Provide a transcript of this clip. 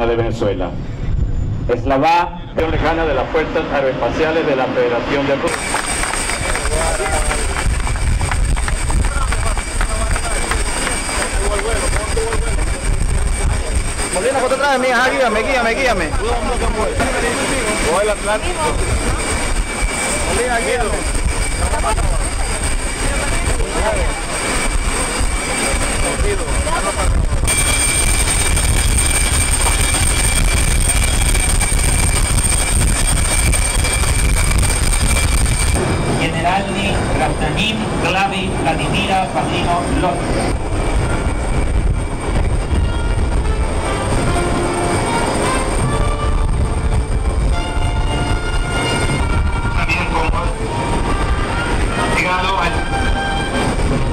Armada de Venezuela. Eslavá, decana de las Fuerzas Aeroespaciales de la Federación de Rusia. Molina, ¿cuánto traes, mía? Guíame. O el Atlántico. Molina, guíame. Generalni Krasnanim Klavi Vladimira Padrino López.